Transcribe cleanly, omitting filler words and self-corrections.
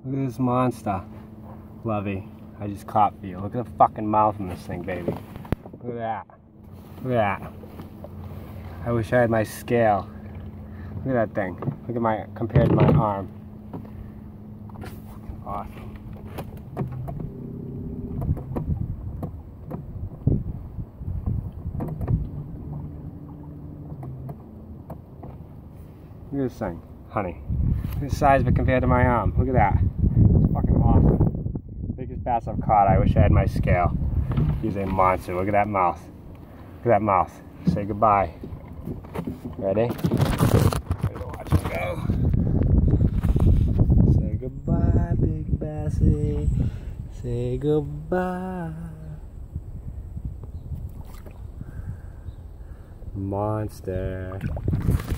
Look at this monster, Lovey. I just caught for you. Look at the fucking mouth on this thing, baby. Look at that. Look at that. I wish I had my scale. Look at that thing. Look at my, compared to my arm. Awesome. Look at this thing, honey. Look at the size of it compared to my arm. Look at that. It's fucking awesome. Biggest bass I've caught. I wish I had my scale. He's a monster. Look at that mouth. Look at that mouth. Say goodbye. Ready? Ready to watch it go. Say goodbye, big Bassie. Say goodbye. Monster.